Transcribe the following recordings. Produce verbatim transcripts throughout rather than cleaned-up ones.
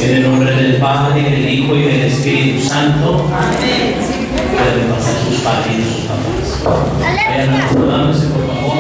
En el nombre del Padre, del Hijo y del Espíritu Santo. Amén. Pueden pasar sus padres y sus papás. Vayan acomodándose, por favor.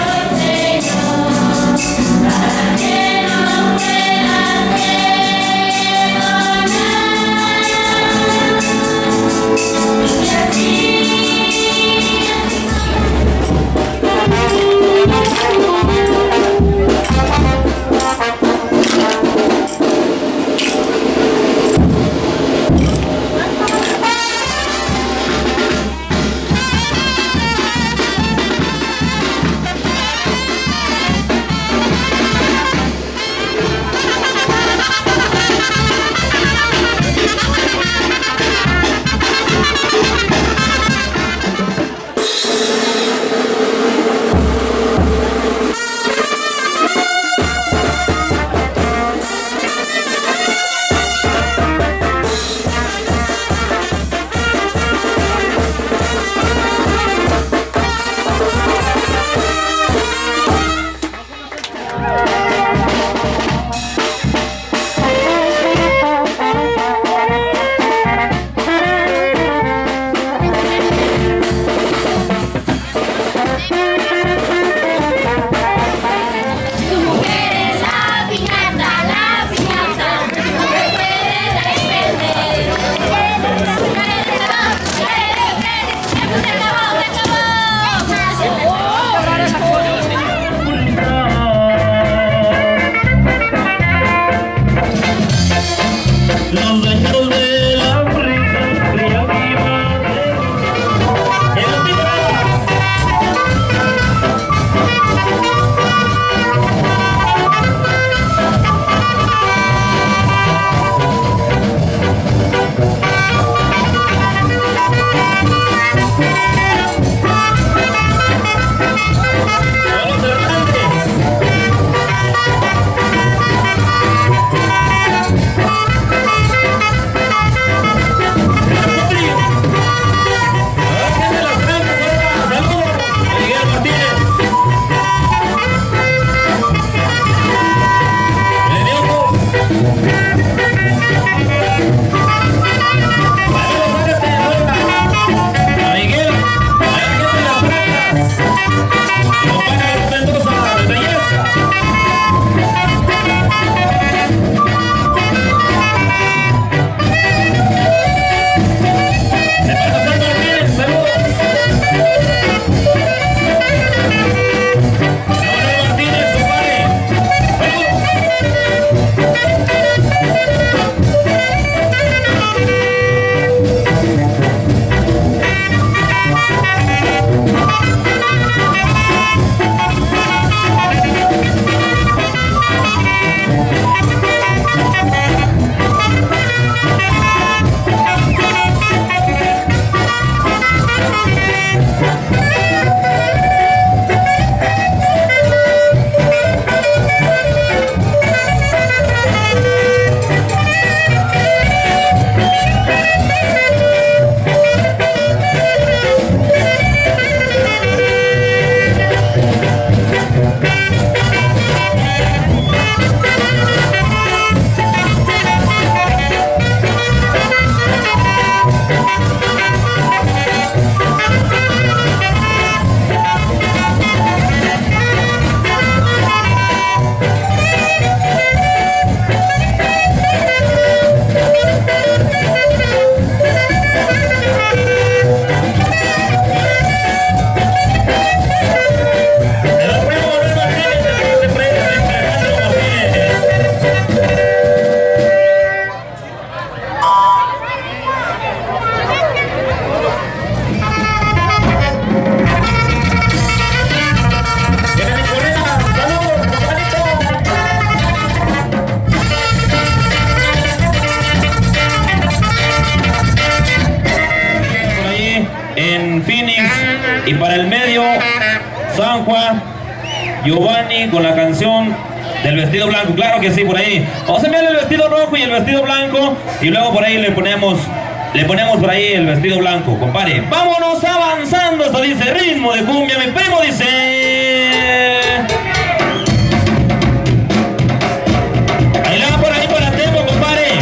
Y para el medio, San Juan Giovanni con la canción del vestido blanco. Claro que sí, por ahí. Vamos a enviarle el vestido rojo y el vestido blanco. Y luego por ahí le ponemos, le ponemos por ahí el vestido blanco, compadre. Vámonos avanzando. Esto dice ritmo de cumbia. Mi primo dice... Ahí la por ahí para tempo, compadre.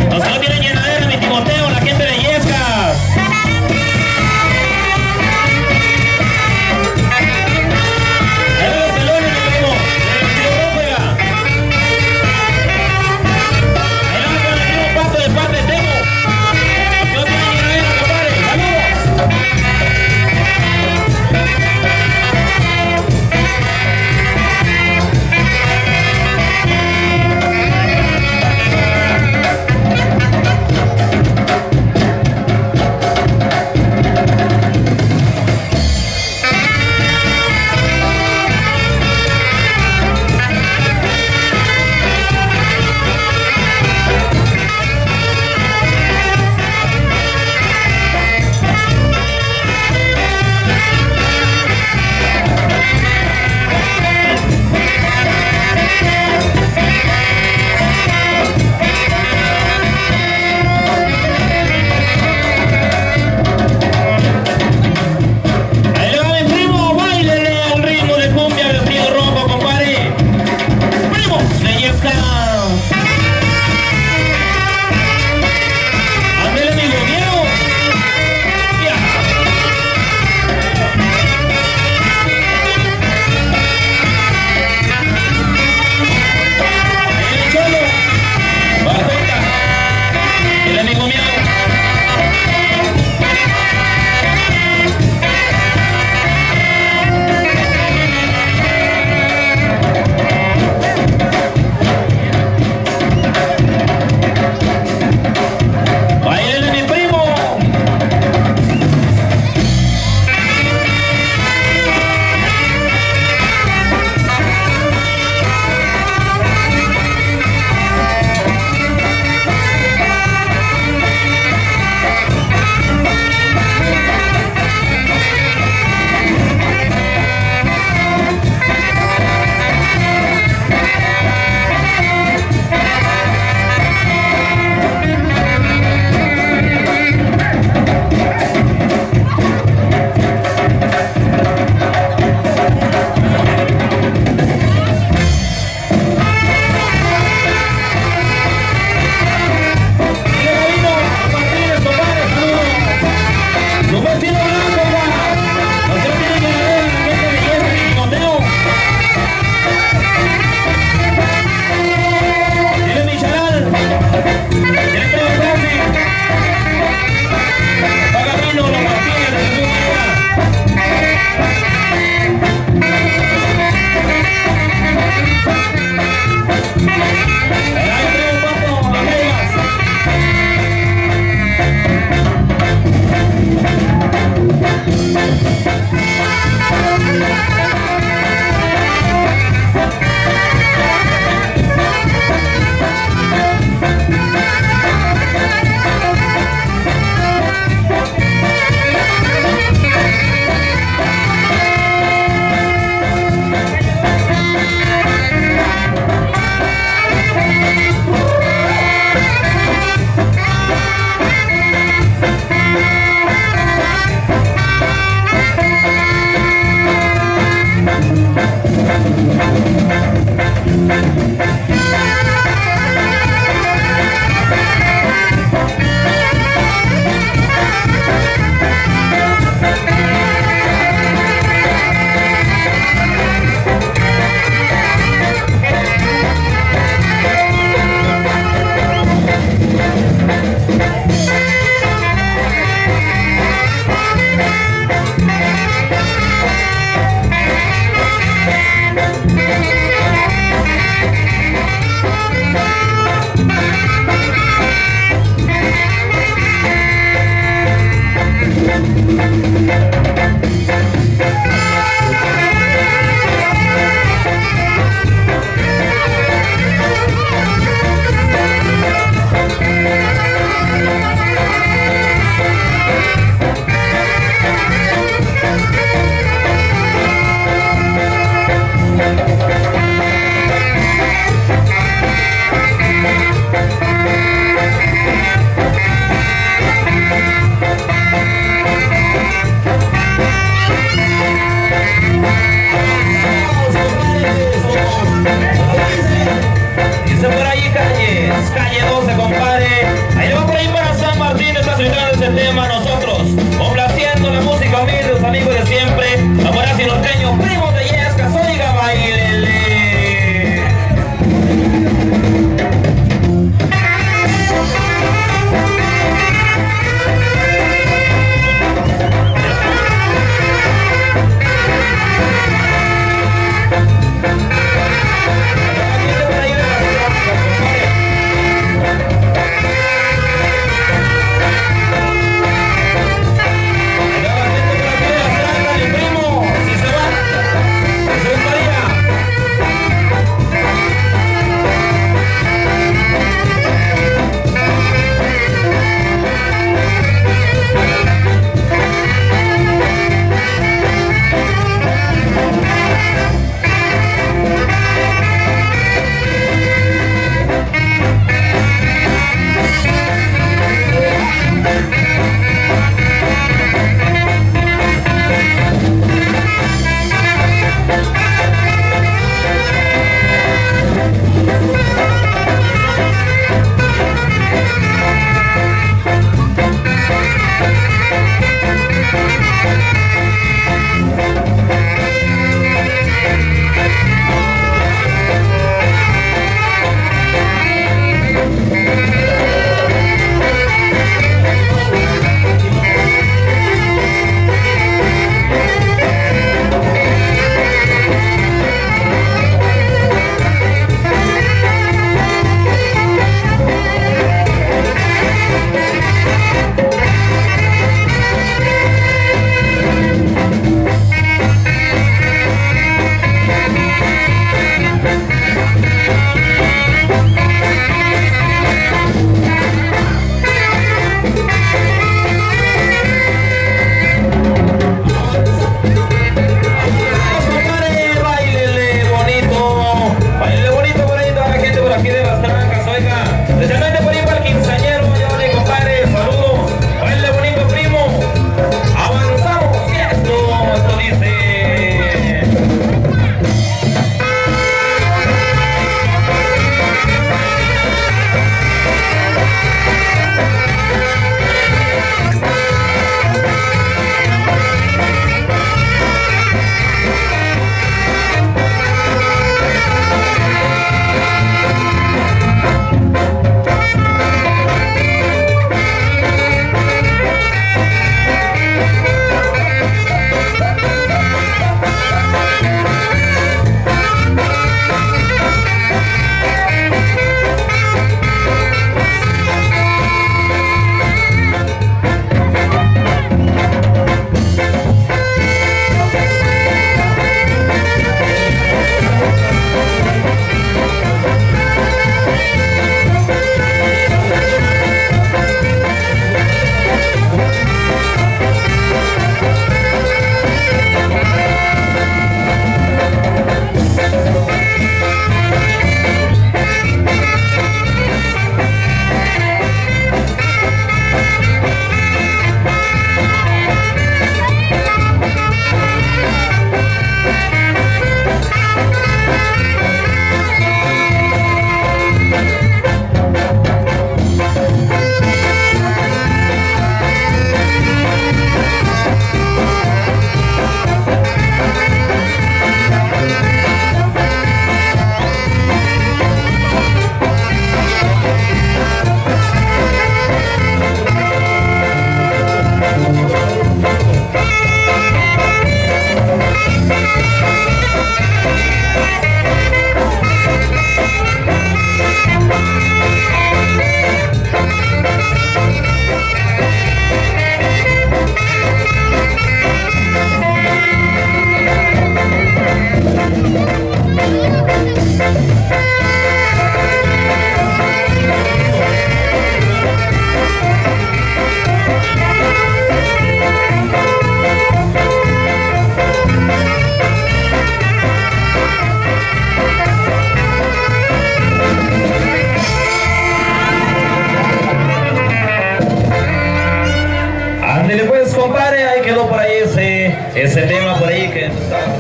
ese tema por ahí que nos estaba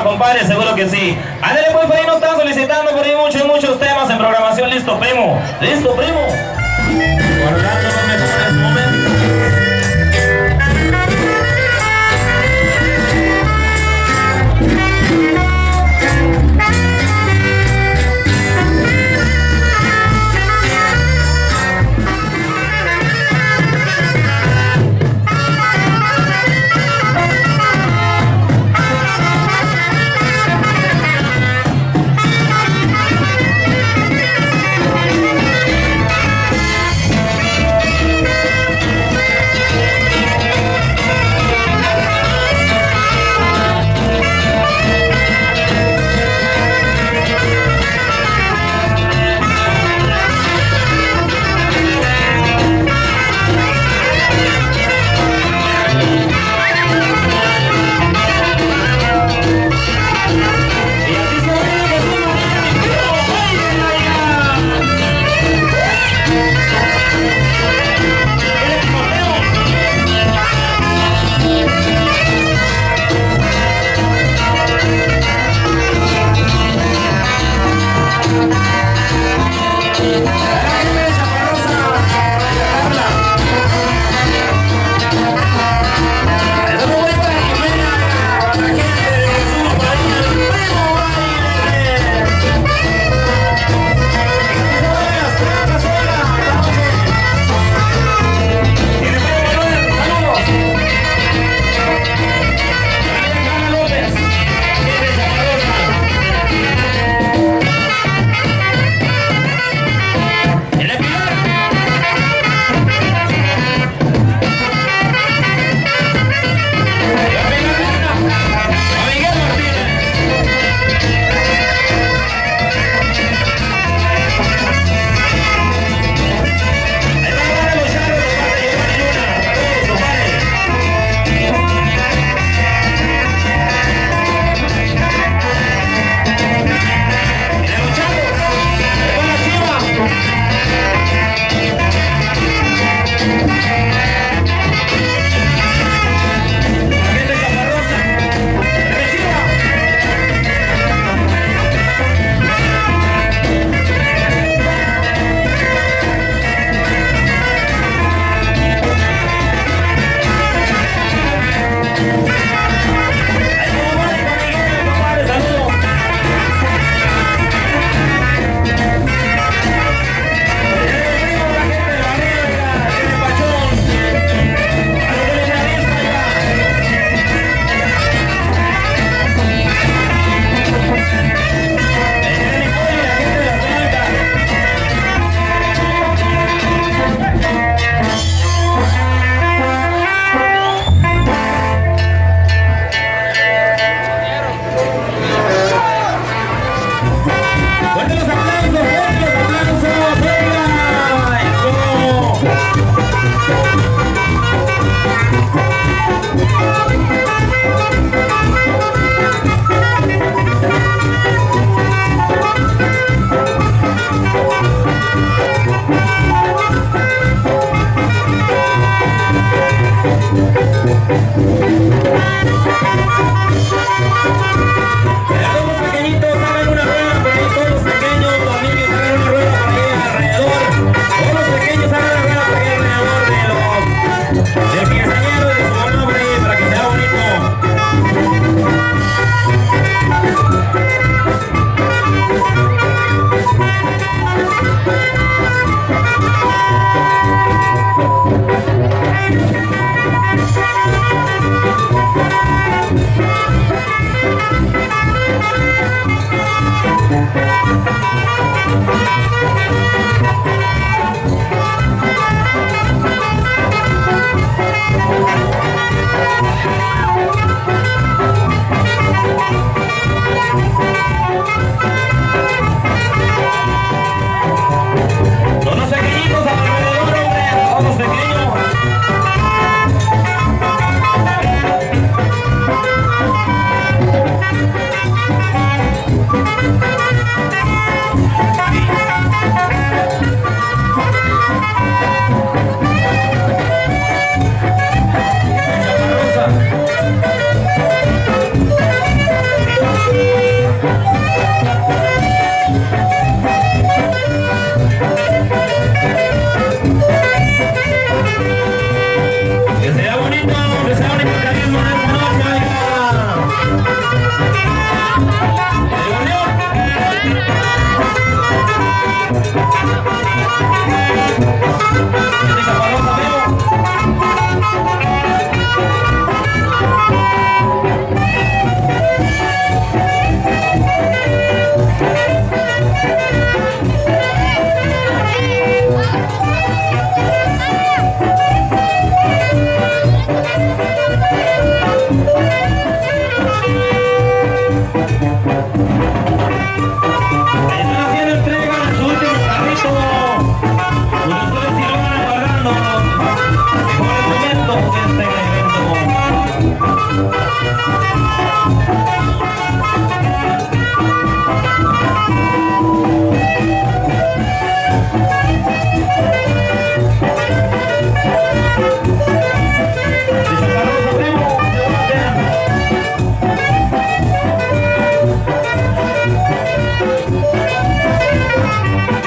compadre, seguro que sí. Ándale, pues, por ahí nos están solicitando por ahí muchos, muchos temas en programación. Listo, primo. Listo, primo. Guardando los mejores momentos. Thank you.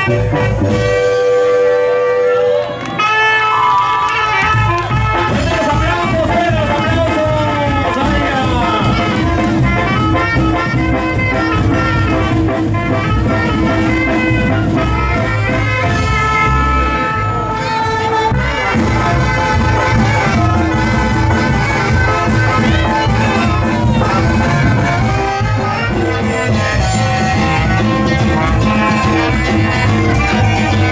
Thank you.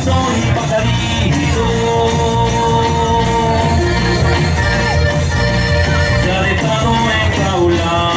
corazón pajarito se ha dejado enjaular.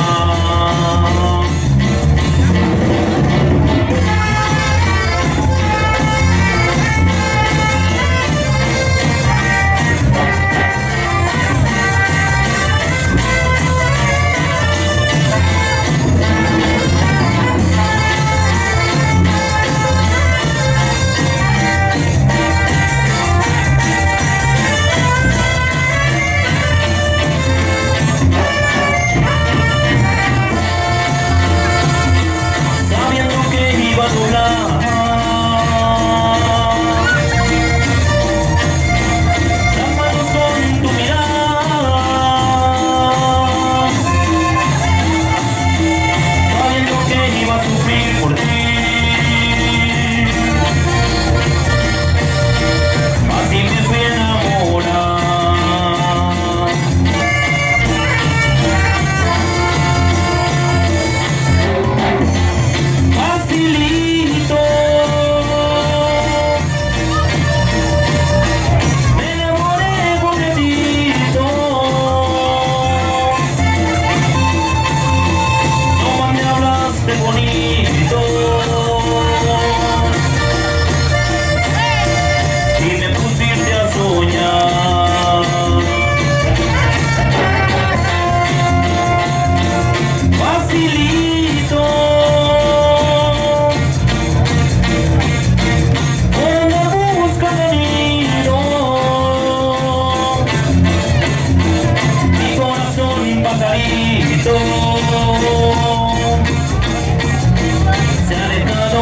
Se ha dejado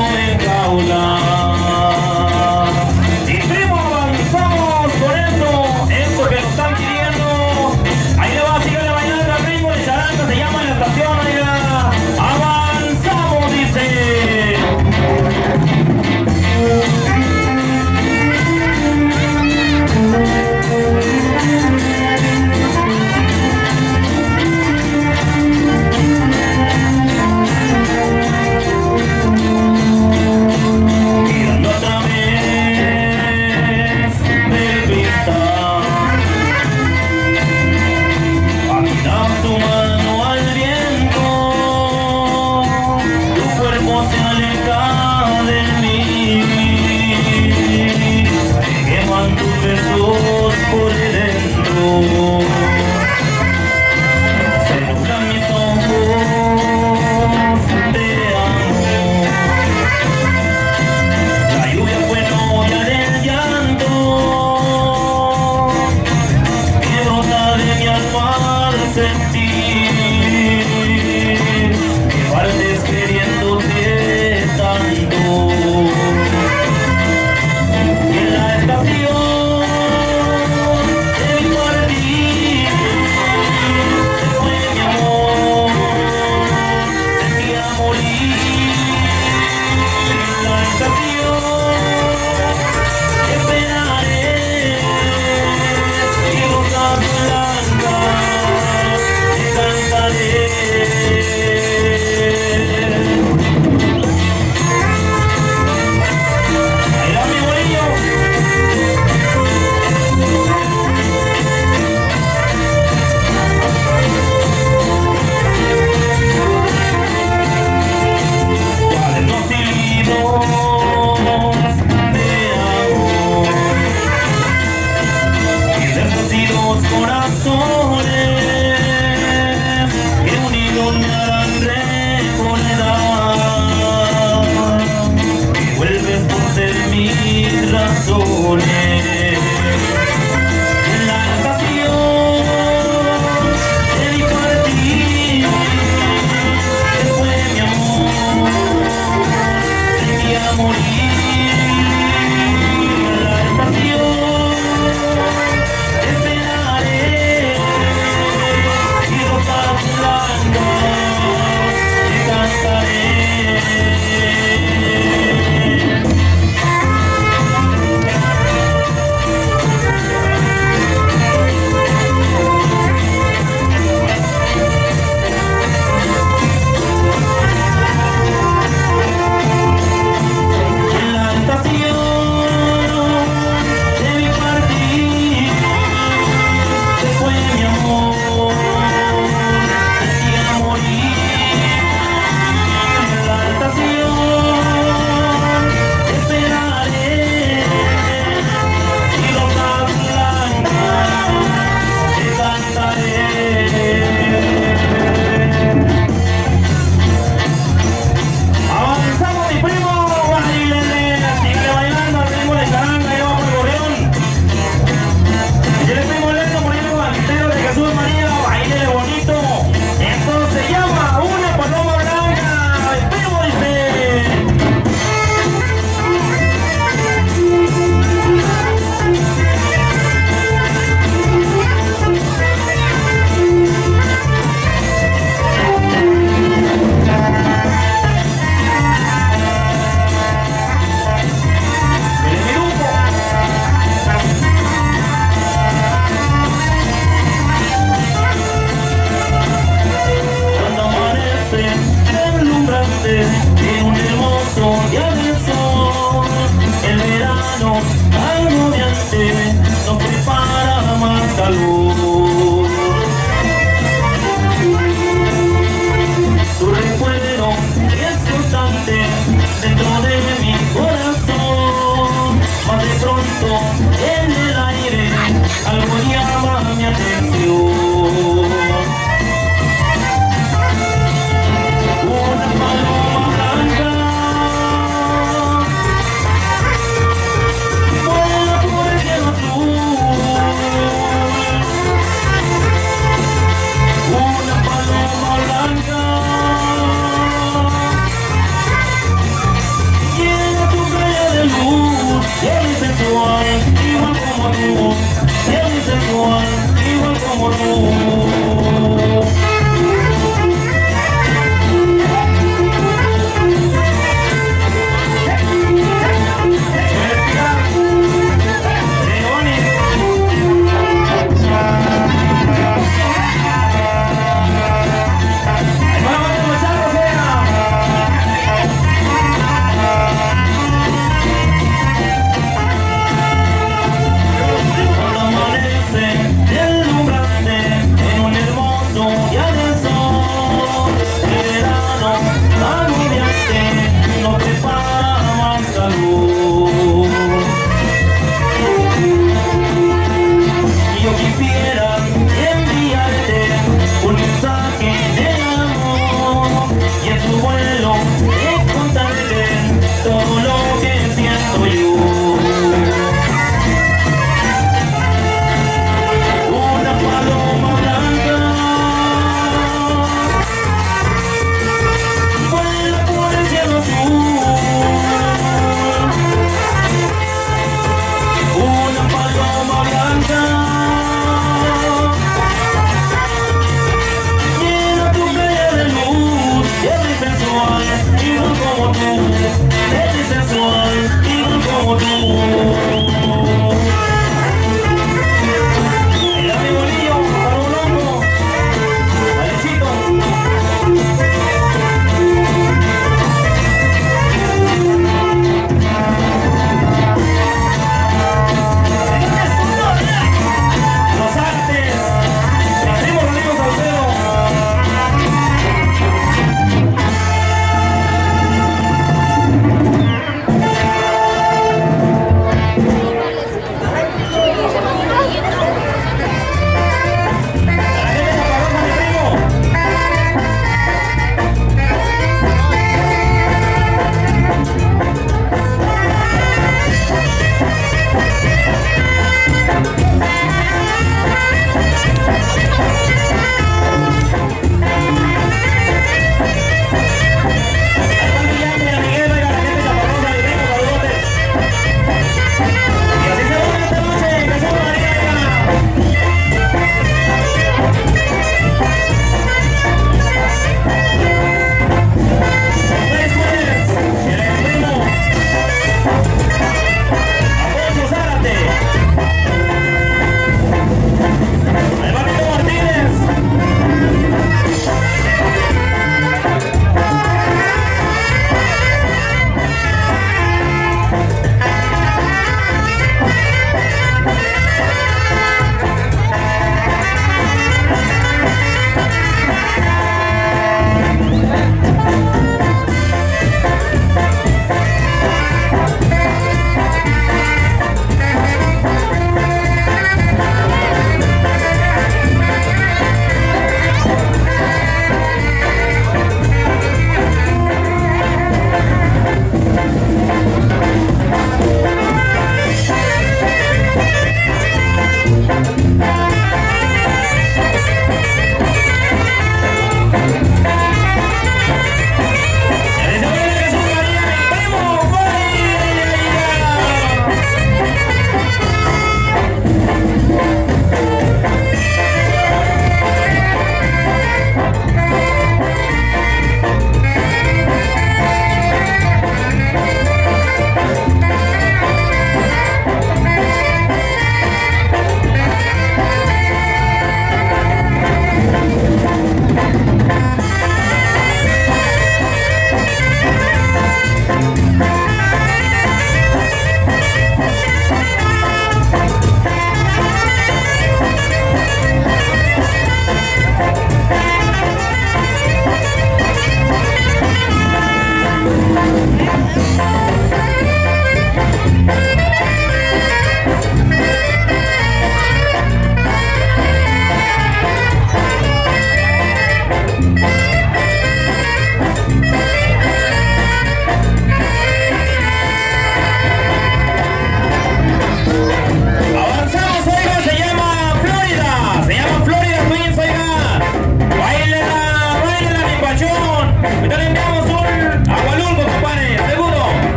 enjaular. Y primo, avanzamos con esto, esto que nos están pidiendo. Ahí le va a seguir la mañana al ritmo de charanga, se llama la estación, ahí va. Avanzamos, dice. verano agobiante nos prepara más calor. Tu recuerdo es constante dentro de mi corazón, mas de pronto en el aire algo llama mi atención. Una paloma blanca vuela por el cielo azul. Una paloma blanca llena tu playa de luz, y es sensual.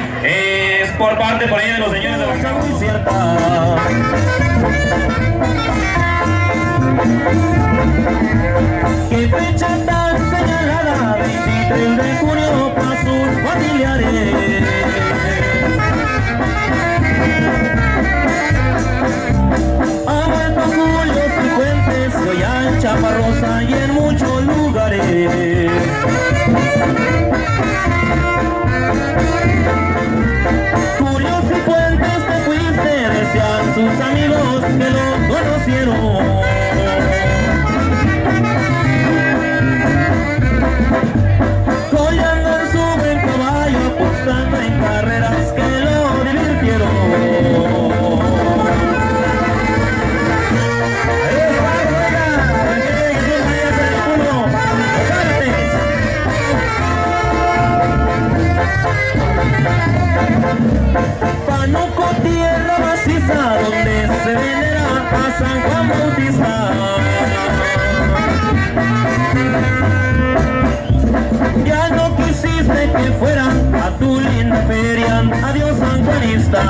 es por parte por ahí de los señores de la muy cierta. Qué fecha tan señalada, veintitrés de junio para sus familiares. Ha vuelto Julio Cifuentes, hoy en Chaparrosa y en muchos lugares. Julio Cifuentes, te fuiste, decían sus amigos que lo conocieron. Colgando en su buen caballo, apostando en carreras que lo divirtieron. Panuco, tierra maciza, donde se venera a San Juan Bautista. Ya no quisiste que fueran a tu linda feria, adiós sanjuanista.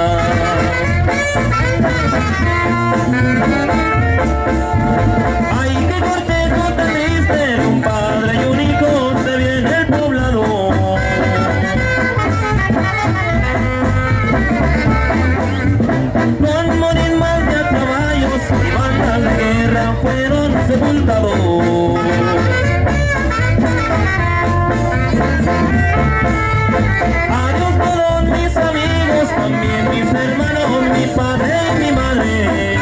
Ay, qué cortejo te diste de un padre y un hijo, se viene el poblado. Con morismas de a caballos y bandas de guerra fueron sepultados. Adiós todos mis amigos, también mis hermanos, mi padre y mi madre.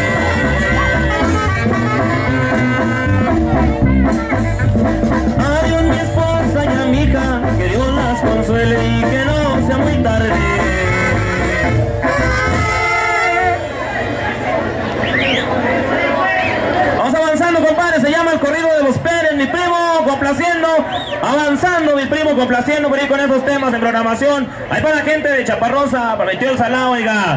Adiós mi esposa y a mi hija, que Dios las consuele y que no sea muy tarde. Vamos avanzando, compadre, se llama el corrido de los Pérez, mi primo, complaciendo, avanzando, mi primo, complaciendo por ir con esos temas en programación. Ahí para la gente de Chaparrosa, para el tío El Salado, oiga.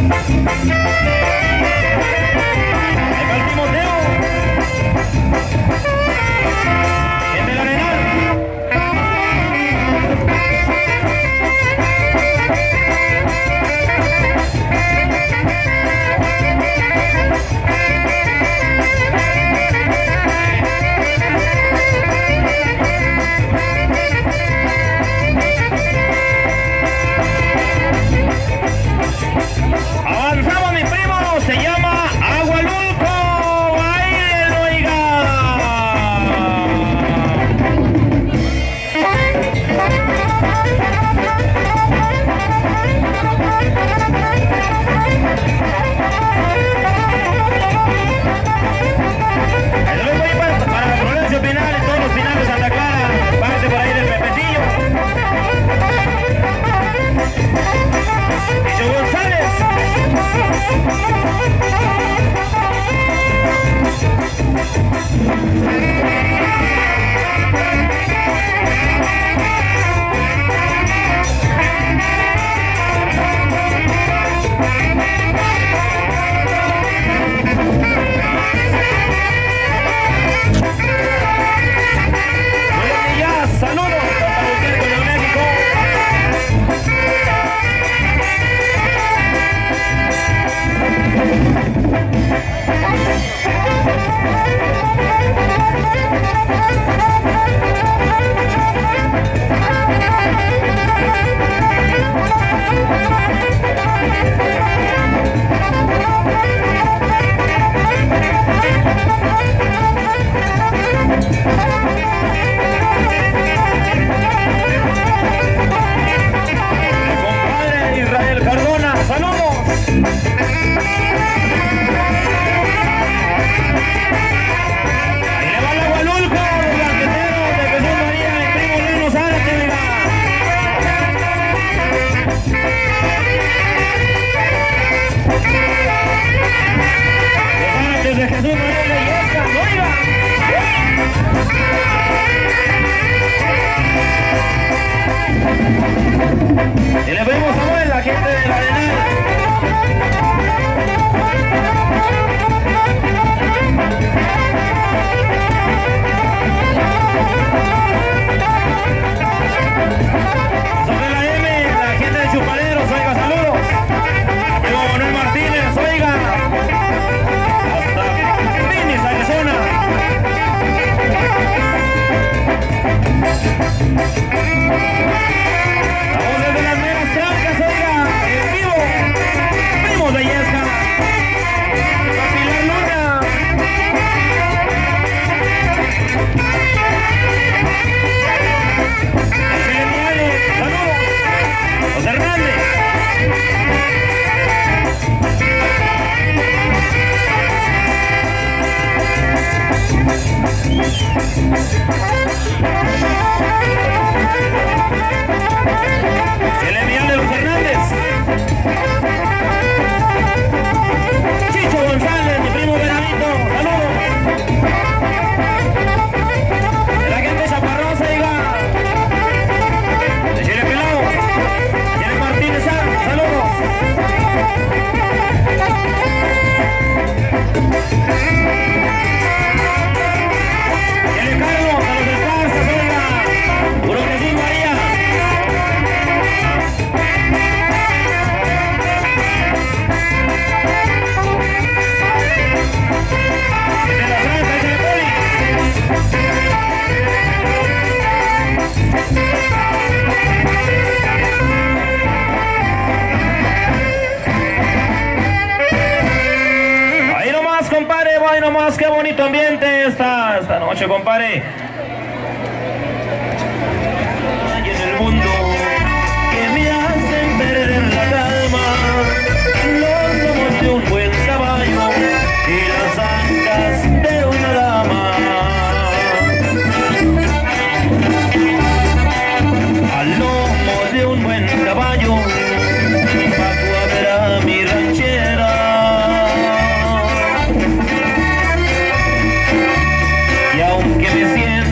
Y le pedimos a la gente del Arenal. Sobre la M, la gente de Chupaleros, oiga, saludos. Diego Manuel Martínez, oiga. Hasta Phoenix, Arizona. Vamos desde las meras trancas, oiga, en vivo. Primos de Yesca. Pilar Luna. Geniales, saludos. José Hernández. El enviado de los Hernández. Chicho González, mi primo Veranito, saludos. De la gente de Chaparrosa, diga. De Chile Pelado. Tiene Martínez, saludos. Tiene Carlos, a los Esparzas, oiga. Puro Jesús María. De la Franja, de Telepoli. Ahí nomás, compadre, ahí nomás, qué bonito ambiente esta, esta noche, compadre. Y en el mundo que me hacen perder la calma, los lomos de un buen caballo y las ancas de una dama. Al lomo de un buen caballo bajo a ver a mi ranchera. Y aunque me siento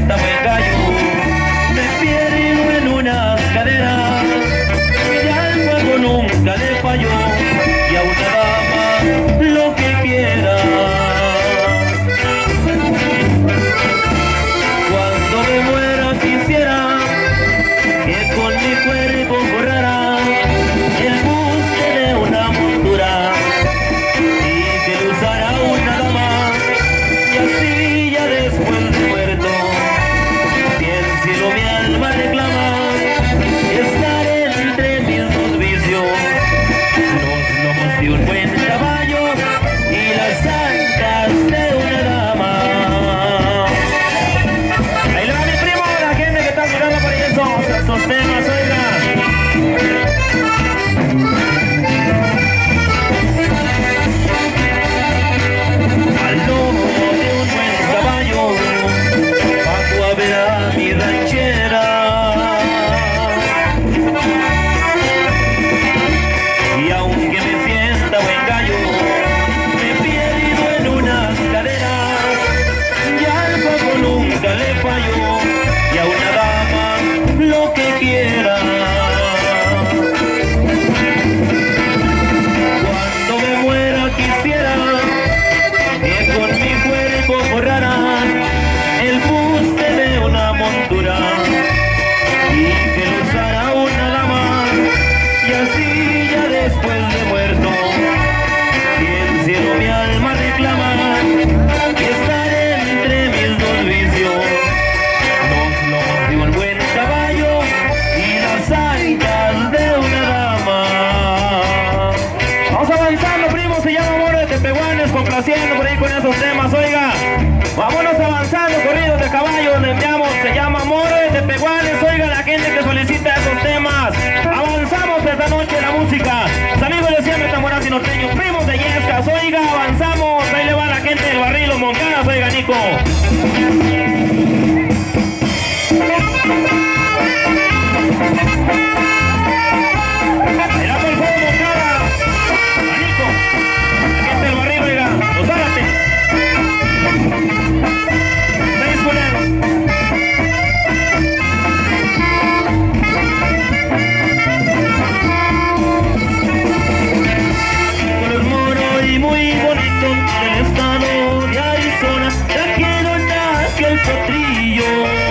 Vamos avanzando, primo, se llama Moro de Tepehuanes, complaciendo por ahí con esos temas, oiga. Vámonos avanzando, corridos de caballo, donde enviamos, se llama Moro de Tepehuanes, oiga, la gente que solicita esos temas. Avanzamos esta noche la música. Los amigos de siempre Tamborazzi Norteño, primos de Yescas, oiga, avanzamos. Ahí le va la gente del barril, los Moncadas, oiga, Nico. Mira por el fuego, Moncada. A Nico. La gente del barril, oiga, los Zárate. Seis culeros. Muy bonito del estado de Arizona, trajeron aquel potrillo.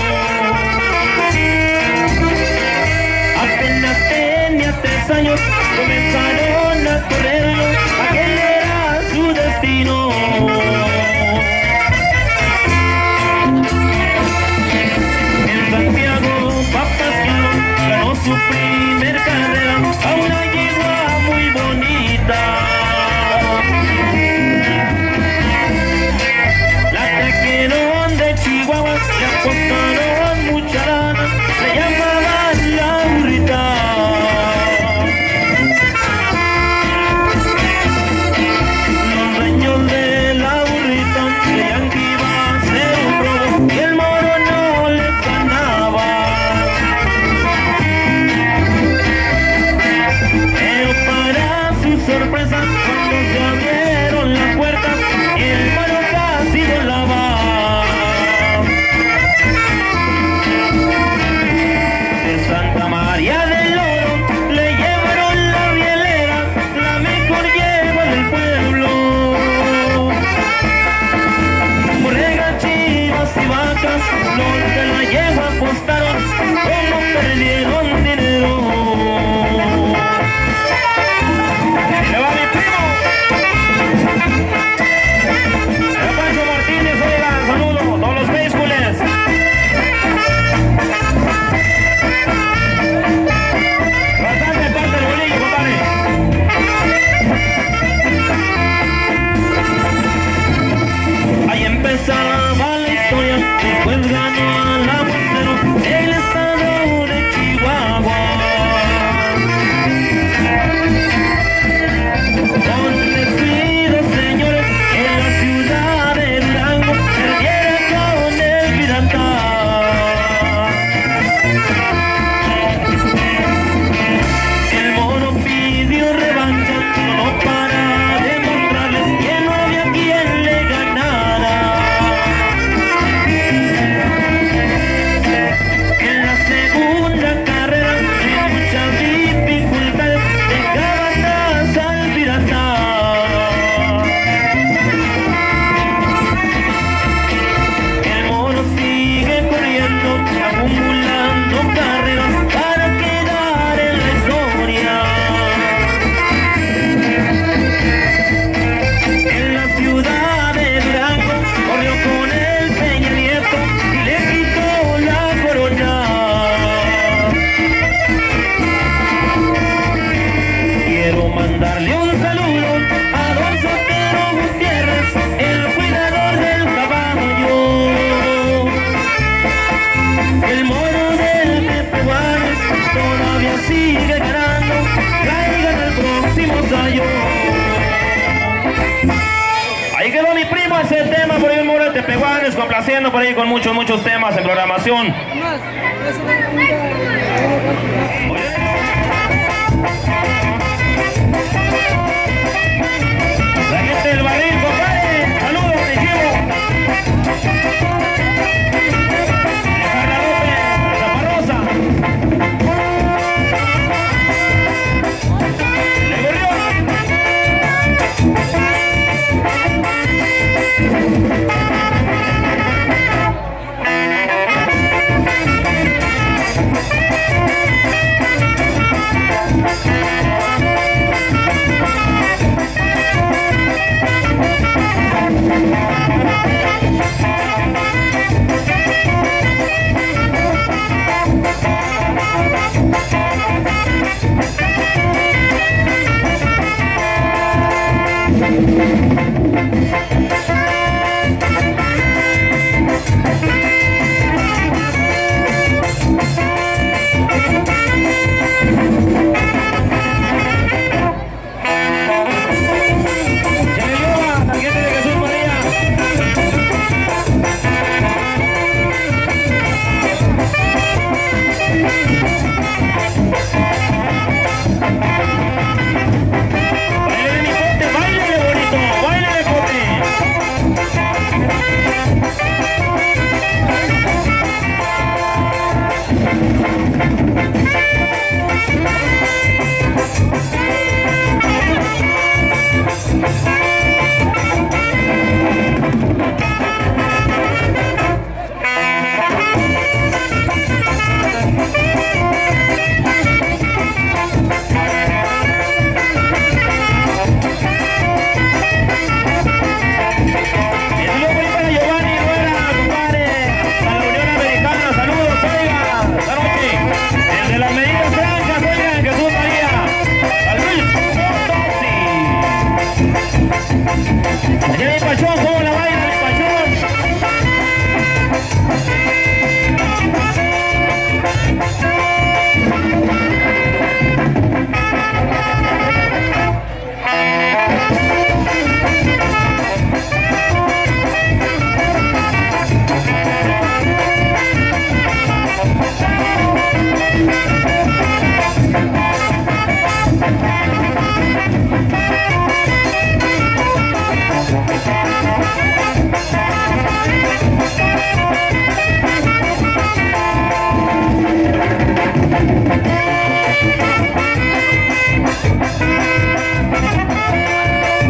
Apenas tenía tres años, comenzaron a correrlo, aquel era su destino. En Santiago, Papasquiaro, ganó su primer carrera a una yegua muy bonita. De Chihuahua le apostaron mucha lana, se llamaban la burrita. Los dueños de la burrita creían que iba a ser un robo y el moro no les ganaba. Pero para su sorpresa, cuando se abrieron las puertas, el moro casi volaba. Santa María del Oro le llevaron la bielera, la mejor yegua del pueblo. Borregas, chivas y vacas, los de la yegua apostaron, como perdieron dinero. ¡Le va mi primo! ¡Le Pancho Martínez, oiga, saludos, todos los beiscules! Ahí empezaba la historia, después ganó a la Bolsero, el estado de Chihuahua. Con despidos, señores, en la ciudad de Durango, perdiera con el pirata. El mono pidió revancha, solo para demostrarles que no había quien le ganara. En la segunda carrera, sin muchas dificultades, dejaba atrás al pirata. El mono sigue corriendo, acumulando carreras para quedar en la historia. En la ciudad de Durango corrió con el Peña Nieto y le quitó la corona. Quiero mandarle un saludo a don Sotero Gutiérrez, el cuidador del caballo. El moro del Tepehuanes todavía sigue ganando, traigan el próximo sayo. Ahí quedó mi primo ese tema por ahí, el Moro de Tepehuanes, complaciendo por ahí con muchos, muchos temas en programación. La gente del barril, compadre, saludos, te llevo. Carla López, Zaparrosa. Le Gorrión.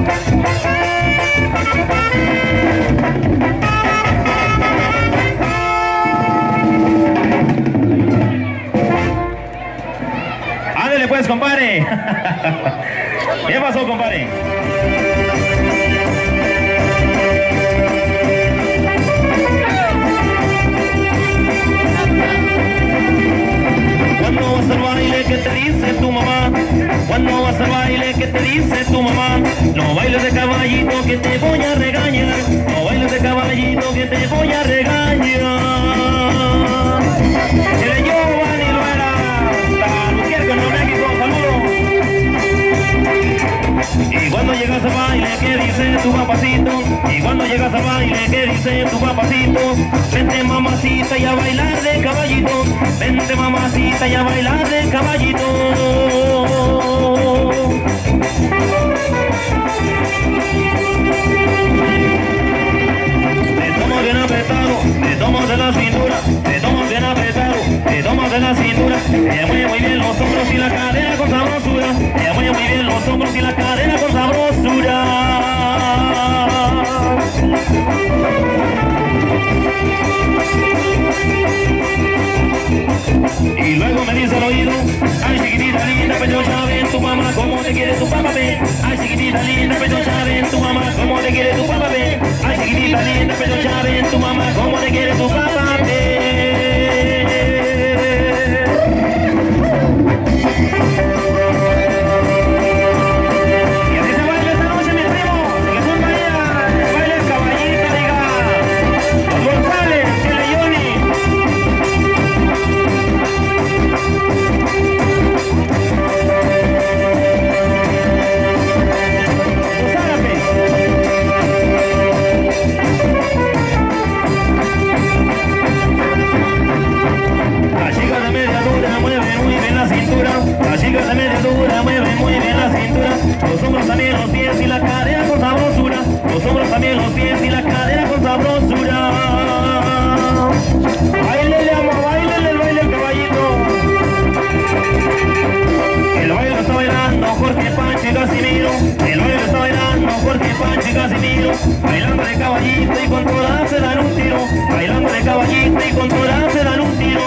Ándale pues, compadre. ¿Qué pasó, compadre? Cuando vas al baile, ¿qué te dice tu mamá? Cuando vas al baile, ¿qué te dice tu mamá? No bailes de caballito que te voy a regañar. No bailes de caballito que te voy a regañar. Chile Giovanni Luera, hasta Albuquerque, Nuevo México, saludos. Y cuando llegas al baile, ¿qué dice tu papacito? Y cuando llegas al baile, ¿qué dice tu papacito? Vente mamacita y a bailar de caballito. Vente mamacita y a bailar de caballito. Te tomo bien apretado, te tomo de la cintura, te tomo bien apretado, te tomo de la cintura. Ella mueve muy bien los hombros y la cadera con sabrosura. Ella mueve muy bien los hombros y la cadera con sabrosura. Y luego me dice al oído, ay chiquitita linda, pechocha, ven tu mamá, como te quiere tu papá, ven. Ay chiquitita linda, pechocha, ven tu mamá, como te quiere tu papá, ven. Ay chiquitita linda, pechocha, ven tu mamá, como te quiere tu papá, ven. Y así se baila esta noche, mi primo, que son María, baila el caballito, diga, los González, Chile Johnny. Las chicas de media dura mueven muy bien la cintura. Las chicas de media dura mueven muy bien la cintura. Los hombros también, los pies y la cadera con sabrosura. Los hombros también, los pies y la cadera con sabrosura. Bailele, amo, bailele el baile el caballito. El baile está bailando Jorge, Pancho y Casimiro. El baile está bailando Jorge, Pancho y Casimiro. Bailando de caballito y con todas se dan un tiro. Bailando de caballito y con todas se dan un tiro.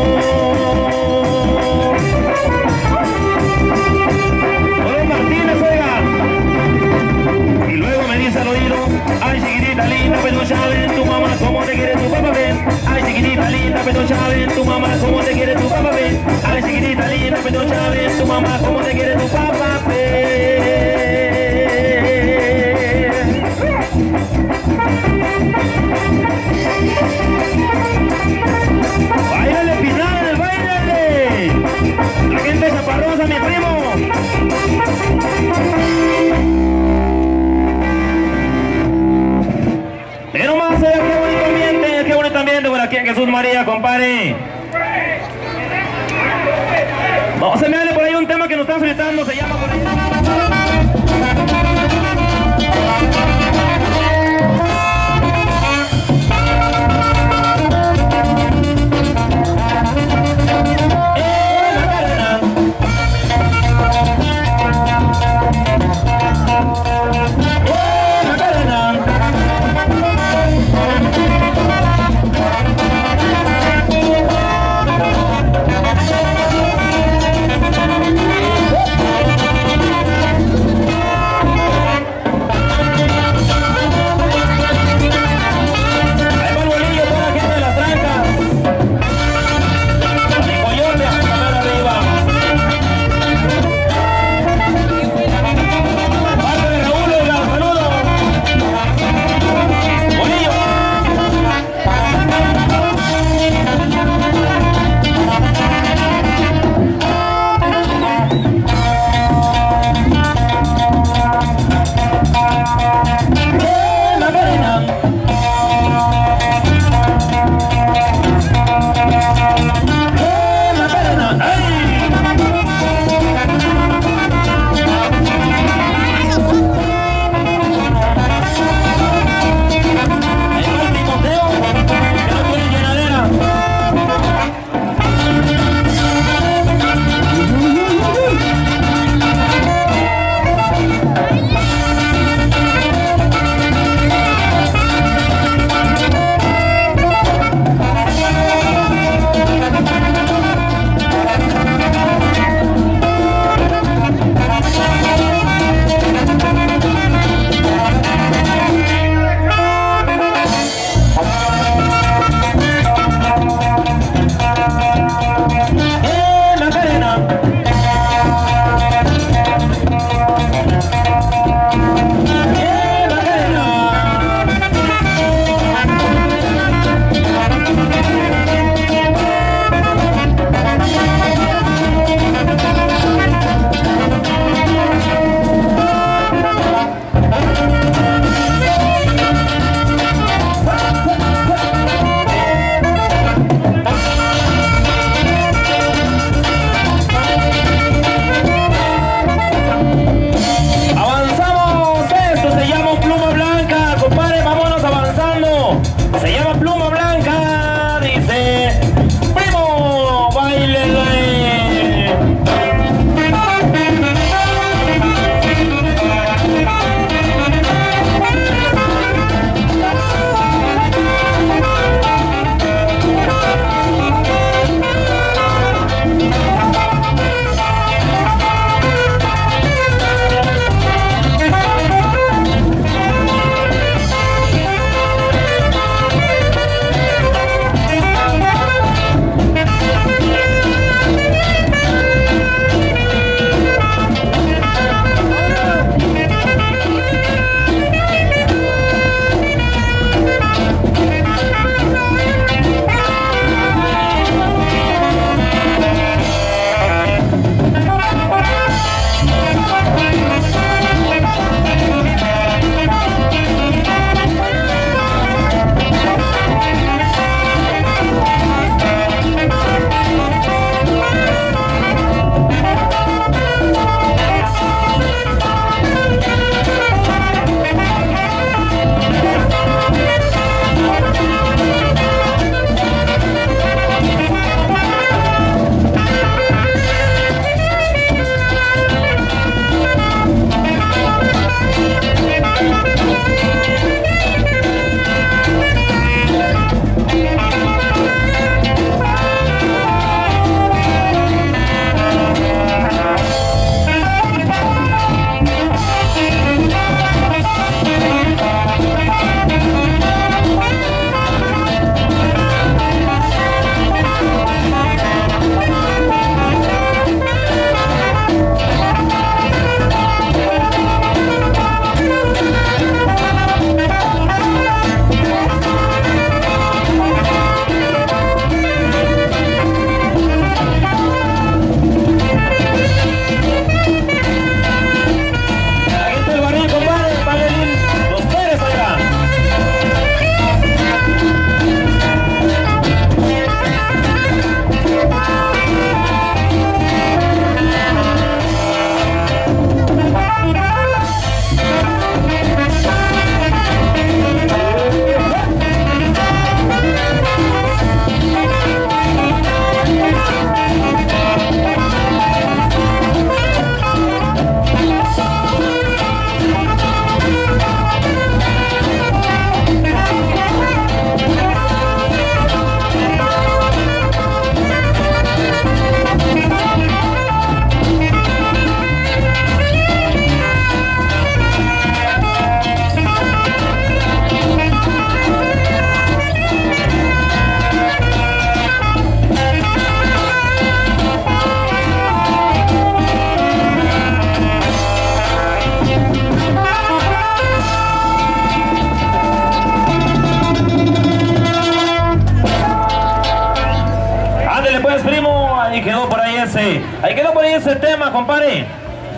Don Martínez, oiga. Y luego me dice al oído, ay chiquitita linda, pechocha, ven tu mamá, como te quiere tu papá, ven. Ay chiquitita linda, pechocha, ven tu mamá, como te quiere tu papá, ven. Ay chiquitita linda, pechocha, ven tu mamá, como te quiere tu papá, ven. ¡Báilale, Pinal, báilale! La gente chaparrosa, mi primo. Pero más, eh, qué bonito ambiente, qué bonito ambiente por aquí en Jesús María, compadre. Vamos a enviarle por ahí un tema que nos están solicitando, se llama por ahí. ese tema, compadre.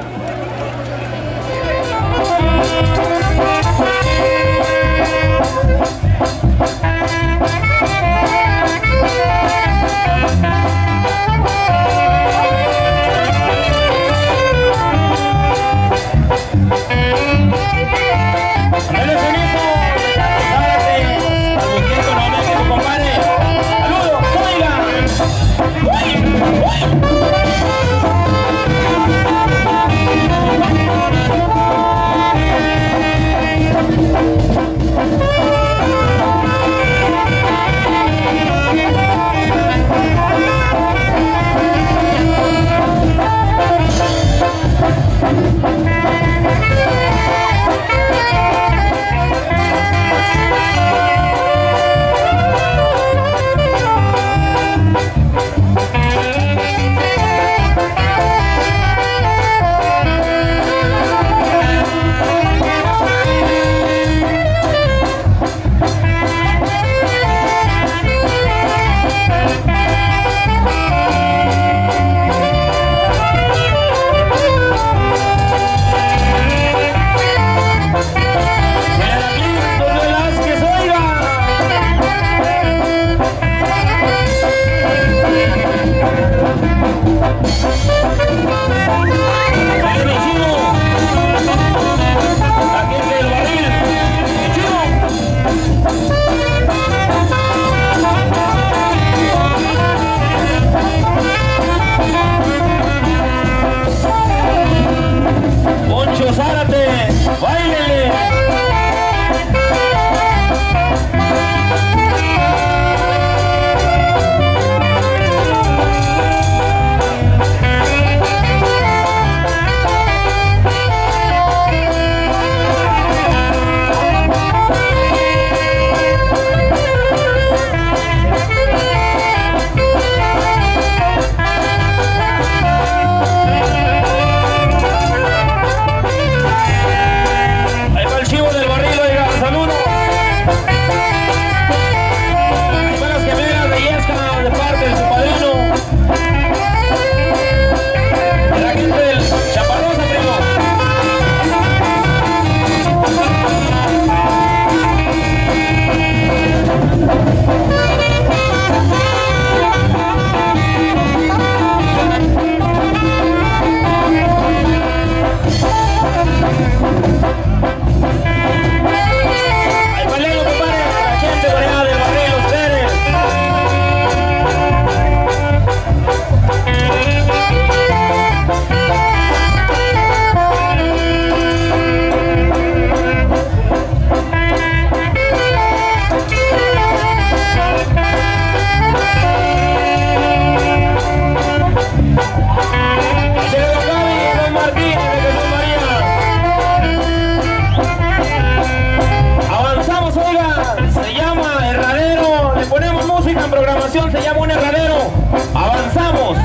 Se llama un herradero. Avanzamos.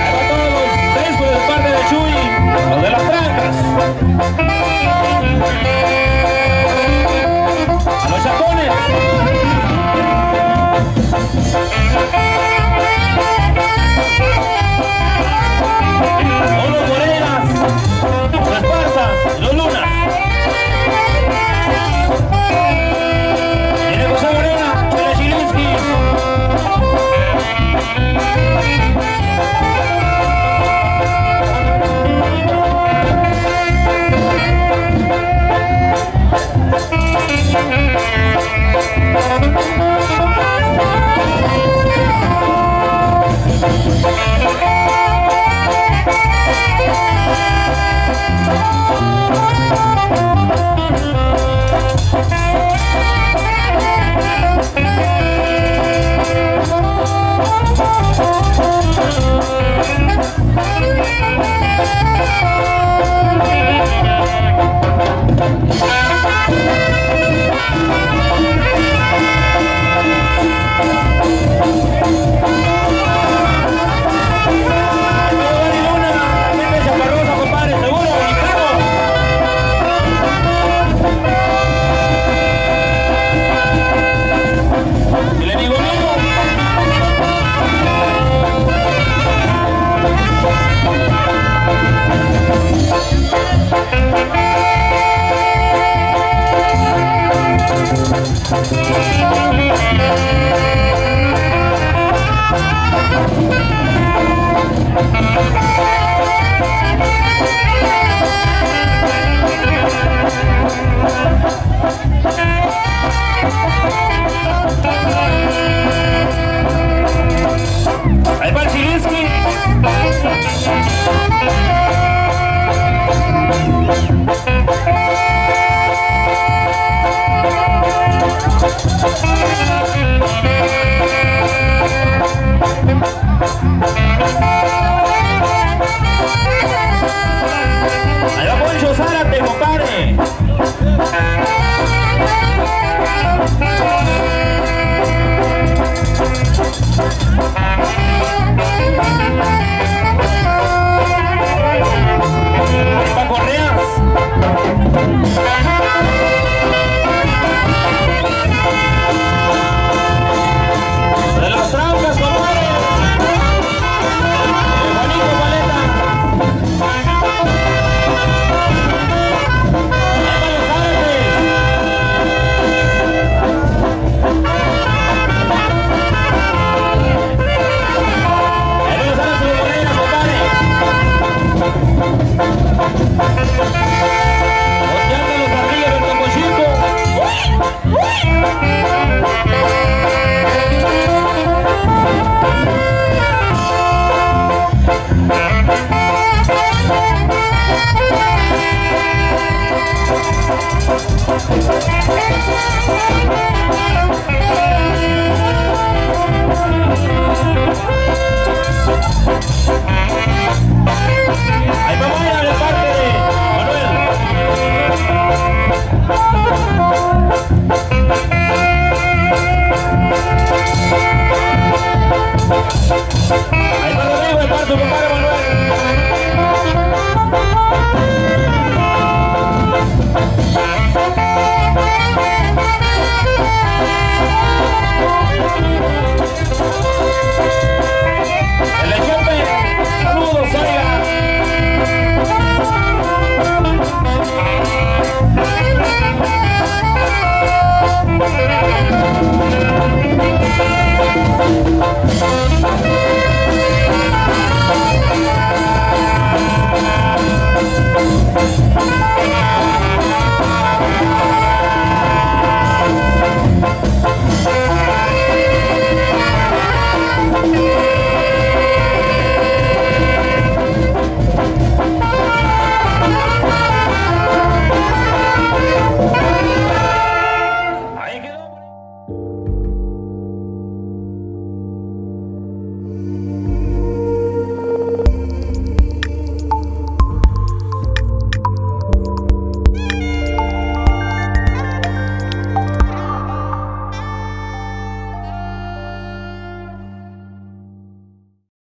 Los de las trancas.